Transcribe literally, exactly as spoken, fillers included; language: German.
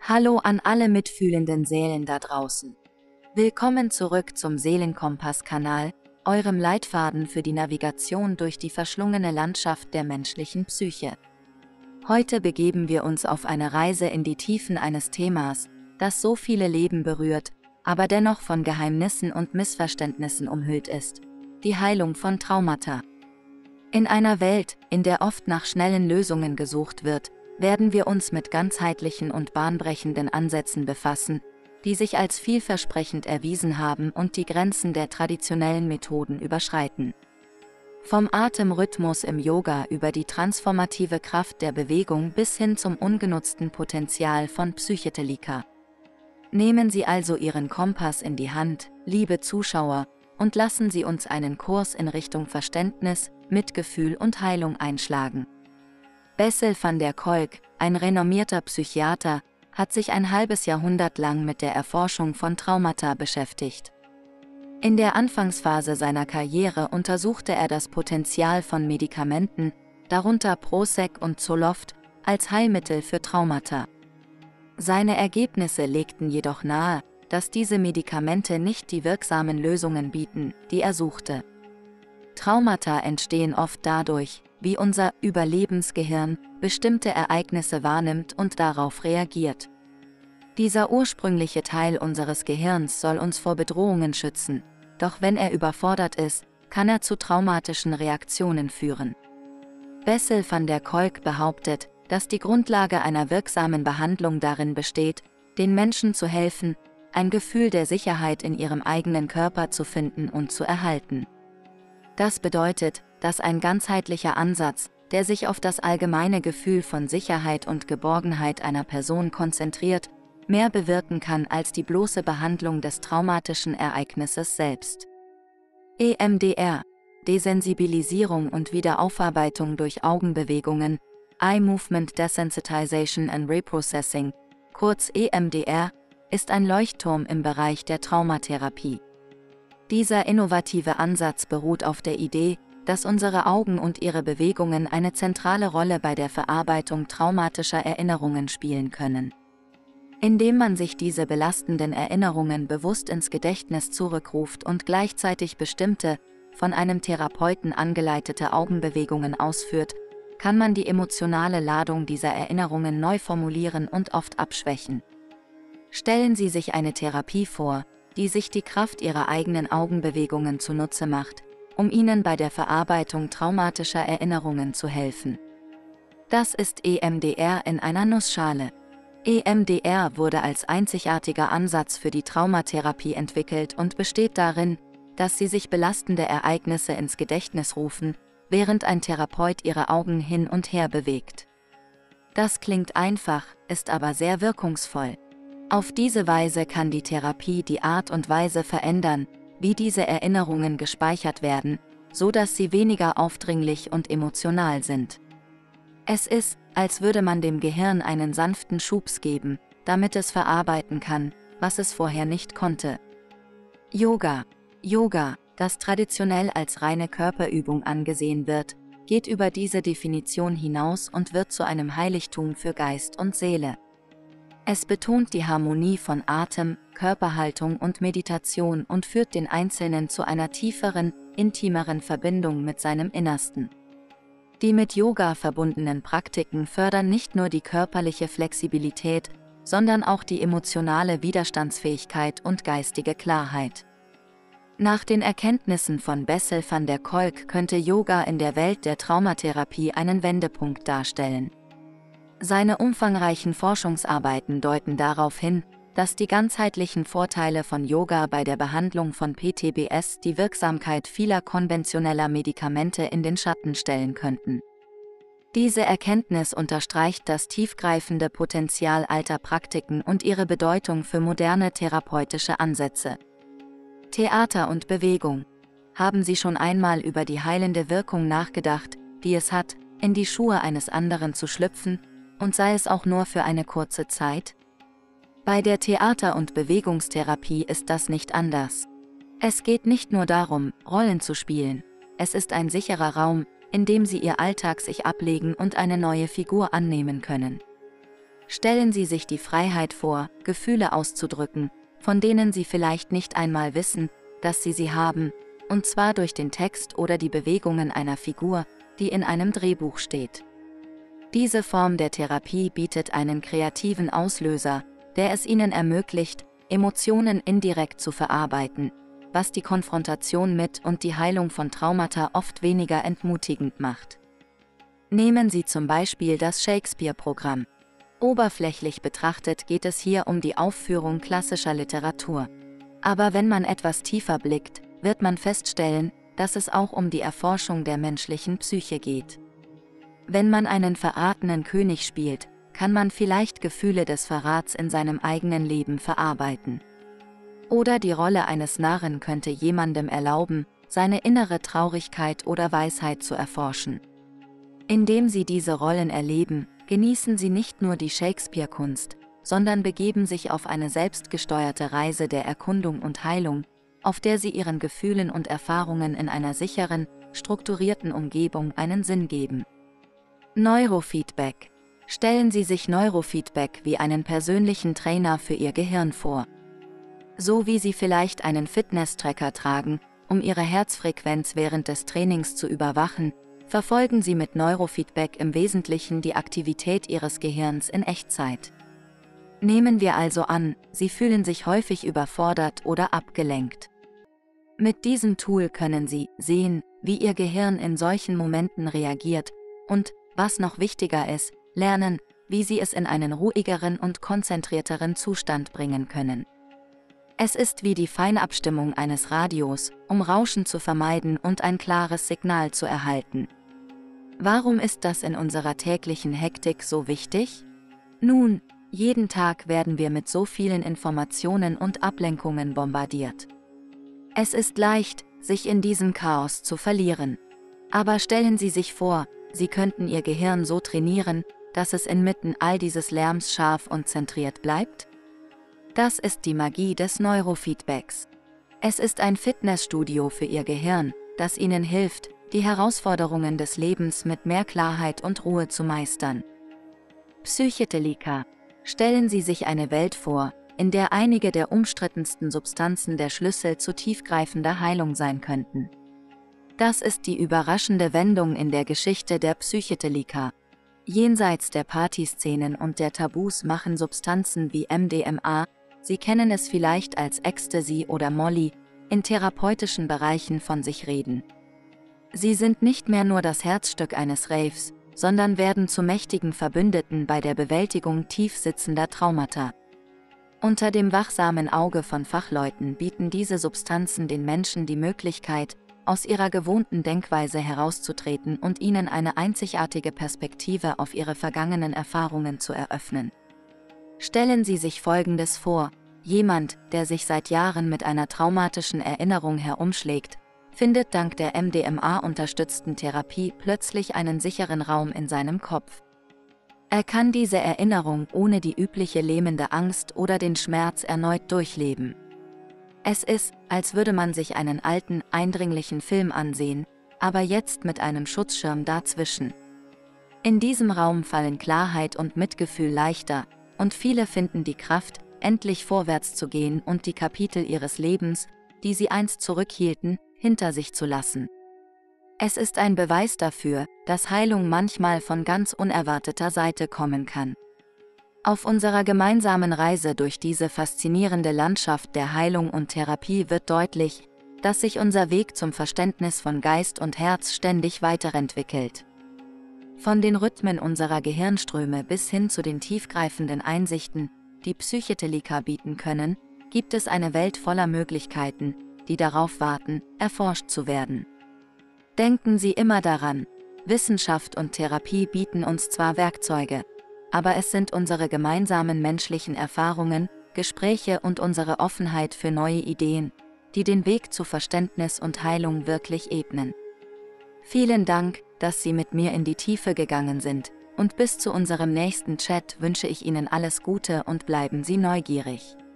Hallo an alle mitfühlenden Seelen da draußen. Willkommen zurück zum Seelenkompass-Kanal, eurem Leitfaden für die Navigation durch die verschlungene Landschaft der menschlichen Psyche. Heute begeben wir uns auf eine Reise in die Tiefen eines Themas, das so viele Leben berührt, aber dennoch von Geheimnissen und Missverständnissen umhüllt ist: die Heilung von Traumata. In einer Welt, in der oft nach schnellen Lösungen gesucht wird, werden wir uns mit ganzheitlichen und bahnbrechenden Ansätzen befassen, die sich als vielversprechend erwiesen haben und die Grenzen der traditionellen Methoden überschreiten. Vom Atemrhythmus im Yoga über die transformative Kraft der Bewegung bis hin zum ungenutzten Potenzial von Psychedelika. Nehmen Sie also Ihren Kompass in die Hand, liebe Zuschauer, und lassen Sie uns einen Kurs in Richtung Verständnis, Mitgefühl und Heilung einschlagen. Bessel van der Kolk, ein renommierter Psychiater, hat sich ein halbes Jahrhundert lang mit der Erforschung von Traumata beschäftigt. In der Anfangsphase seiner Karriere untersuchte er das Potenzial von Medikamenten, darunter Prozac und Zoloft, als Heilmittel für Traumata. Seine Ergebnisse legten jedoch nahe, dass diese Medikamente nicht die wirksamen Lösungen bieten, die er suchte. Traumata entstehen oft dadurch, wie unser Überlebensgehirn bestimmte Ereignisse wahrnimmt und darauf reagiert. Dieser ursprüngliche Teil unseres Gehirns soll uns vor Bedrohungen schützen, doch wenn er überfordert ist, kann er zu traumatischen Reaktionen führen. Bessel van der Kolk behauptet, dass die Grundlage einer wirksamen Behandlung darin besteht, den Menschen zu helfen, ein Gefühl der Sicherheit in ihrem eigenen Körper zu finden und zu erhalten. Das bedeutet, dass ein ganzheitlicher Ansatz, der sich auf das allgemeine Gefühl von Sicherheit und Geborgenheit einer Person konzentriert, mehr bewirken kann als die bloße Behandlung des traumatischen Ereignisses selbst. E M D R, Desensibilisierung und Wiederaufarbeitung durch Augenbewegungen, Eye Movement Desensitization and Reprocessing, kurz E M D R, ist ein Leuchtturm im Bereich der Traumatherapie. Dieser innovative Ansatz beruht auf der Idee, dass unsere Augen und ihre Bewegungen eine zentrale Rolle bei der Verarbeitung traumatischer Erinnerungen spielen können. Indem man sich diese belastenden Erinnerungen bewusst ins Gedächtnis zurückruft und gleichzeitig bestimmte, von einem Therapeuten angeleitete Augenbewegungen ausführt, kann man die emotionale Ladung dieser Erinnerungen neu formulieren und oft abschwächen. Stellen Sie sich eine Therapie vor, die sich die Kraft Ihrer eigenen Augenbewegungen zunutze macht, um Ihnen bei der Verarbeitung traumatischer Erinnerungen zu helfen. Das ist E M D R in einer Nussschale. E M D R wurde als einzigartiger Ansatz für die Traumatherapie entwickelt und besteht darin, dass Sie sich belastende Ereignisse ins Gedächtnis rufen, während ein Therapeut Ihre Augen hin und her bewegt. Das klingt einfach, ist aber sehr wirkungsvoll. Auf diese Weise kann die Therapie die Art und Weise verändern, wie diese Erinnerungen gespeichert werden, so dass sie weniger aufdringlich und emotional sind. Es ist, als würde man dem Gehirn einen sanften Schubs geben, damit es verarbeiten kann, was es vorher nicht konnte. Yoga. Yoga, das traditionell als reine Körperübung angesehen wird, geht über diese Definition hinaus und wird zu einem Heiligtum für Geist und Seele. Es betont die Harmonie von Atem, Körperhaltung und Meditation und führt den Einzelnen zu einer tieferen, intimeren Verbindung mit seinem Innersten. Die mit Yoga verbundenen Praktiken fördern nicht nur die körperliche Flexibilität, sondern auch die emotionale Widerstandsfähigkeit und geistige Klarheit. Nach den Erkenntnissen von Bessel van der Kolk könnte Yoga in der Welt der Traumatherapie einen Wendepunkt darstellen. Seine umfangreichen Forschungsarbeiten deuten darauf hin, dass die ganzheitlichen Vorteile von Yoga bei der Behandlung von P T B S die Wirksamkeit vieler konventioneller Medikamente in den Schatten stellen könnten. Diese Erkenntnis unterstreicht das tiefgreifende Potenzial alter Praktiken und ihre Bedeutung für moderne therapeutische Ansätze. Theater und Bewegung. Haben Sie schon einmal über die heilende Wirkung nachgedacht, die es hat, in die Schuhe eines anderen zu schlüpfen, und sei es auch nur für eine kurze Zeit? Bei der Theater- und Bewegungstherapie ist das nicht anders. Es geht nicht nur darum, Rollen zu spielen, es ist ein sicherer Raum, in dem Sie Ihr Alltag sich ablegen und eine neue Figur annehmen können. Stellen Sie sich die Freiheit vor, Gefühle auszudrücken, von denen Sie vielleicht nicht einmal wissen, dass Sie sie haben, und zwar durch den Text oder die Bewegungen einer Figur, die in einem Drehbuch steht. Diese Form der Therapie bietet einen kreativen Auslöser, der es Ihnen ermöglicht, Emotionen indirekt zu verarbeiten, was die Konfrontation mit und die Heilung von Traumata oft weniger entmutigend macht. Nehmen Sie zum Beispiel das Shakespeare-Programm. Oberflächlich betrachtet geht es hier um die Aufführung klassischer Literatur. Aber wenn man etwas tiefer blickt, wird man feststellen, dass es auch um die Erforschung der menschlichen Psyche geht. Wenn man einen verratenen König spielt, kann man vielleicht Gefühle des Verrats in seinem eigenen Leben verarbeiten. Oder die Rolle eines Narren könnte jemandem erlauben, seine innere Traurigkeit oder Weisheit zu erforschen. Indem Sie diese Rollen erleben, genießen Sie nicht nur die Shakespeare-Kunst, sondern begeben sich auf eine selbstgesteuerte Reise der Erkundung und Heilung, auf der Sie Ihren Gefühlen und Erfahrungen in einer sicheren, strukturierten Umgebung einen Sinn geben. Neurofeedback. Stellen Sie sich Neurofeedback wie einen persönlichen Trainer für Ihr Gehirn vor. So wie Sie vielleicht einen Fitness-Tracker tragen, um Ihre Herzfrequenz während des Trainings zu überwachen, verfolgen Sie mit Neurofeedback im Wesentlichen die Aktivität Ihres Gehirns in Echtzeit. Nehmen wir also an, Sie fühlen sich häufig überfordert oder abgelenkt. Mit diesem Tool können Sie sehen, wie Ihr Gehirn in solchen Momenten reagiert und, was noch wichtiger ist, lernen, wie Sie es in einen ruhigeren und konzentrierteren Zustand bringen können. Es ist wie die Feinabstimmung eines Radios, um Rauschen zu vermeiden und ein klares Signal zu erhalten. Warum ist das in unserer täglichen Hektik so wichtig? Nun, jeden Tag werden wir mit so vielen Informationen und Ablenkungen bombardiert. Es ist leicht, sich in diesem Chaos zu verlieren. Aber stellen Sie sich vor, Sie könnten Ihr Gehirn so trainieren, dass es inmitten all dieses Lärms scharf und zentriert bleibt? Das ist die Magie des Neurofeedbacks. Es ist ein Fitnessstudio für Ihr Gehirn, das Ihnen hilft, die Herausforderungen des Lebens mit mehr Klarheit und Ruhe zu meistern. Psychedelika. Stellen Sie sich eine Welt vor, in der einige der umstrittensten Substanzen der Schlüssel zu tiefgreifender Heilung sein könnten. Das ist die überraschende Wendung in der Geschichte der Psychedelika. Jenseits der Partyszenen und der Tabus machen Substanzen wie M D M A, Sie kennen es vielleicht als Ecstasy oder Molly, in therapeutischen Bereichen von sich reden. Sie sind nicht mehr nur das Herzstück eines Raves, sondern werden zu mächtigen Verbündeten bei der Bewältigung tief sitzender Traumata. Unter dem wachsamen Auge von Fachleuten bieten diese Substanzen den Menschen die Möglichkeit, aus ihrer gewohnten Denkweise herauszutreten und ihnen eine einzigartige Perspektive auf ihre vergangenen Erfahrungen zu eröffnen. Stellen Sie sich Folgendes vor: Jemand, der sich seit Jahren mit einer traumatischen Erinnerung herumschlägt, findet dank der M D M A-unterstützten Therapie plötzlich einen sicheren Raum in seinem Kopf. Er kann diese Erinnerung ohne die übliche lähmende Angst oder den Schmerz erneut durchleben. Es ist, als würde man sich einen alten, eindringlichen Film ansehen, aber jetzt mit einem Schutzschirm dazwischen. In diesem Raum fallen Klarheit und Mitgefühl leichter, und viele finden die Kraft, endlich vorwärts zu gehen und die Kapitel ihres Lebens, die sie einst zurückhielten, hinter sich zu lassen. Es ist ein Beweis dafür, dass Heilung manchmal von ganz unerwarteter Seite kommen kann. Auf unserer gemeinsamen Reise durch diese faszinierende Landschaft der Heilung und Therapie wird deutlich, dass sich unser Weg zum Verständnis von Geist und Herz ständig weiterentwickelt. Von den Rhythmen unserer Gehirnströme bis hin zu den tiefgreifenden Einsichten, die Psychedelika bieten können, gibt es eine Welt voller Möglichkeiten, die darauf warten, erforscht zu werden. Denken Sie immer daran, Wissenschaft und Therapie bieten uns zwar Werkzeuge, aber es sind unsere gemeinsamen menschlichen Erfahrungen, Gespräche und unsere Offenheit für neue Ideen, die den Weg zu Verständnis und Heilung wirklich ebnen. Vielen Dank, dass Sie mit mir in die Tiefe gegangen sind, und bis zu unserem nächsten Chat wünsche ich Ihnen alles Gute und bleiben Sie neugierig.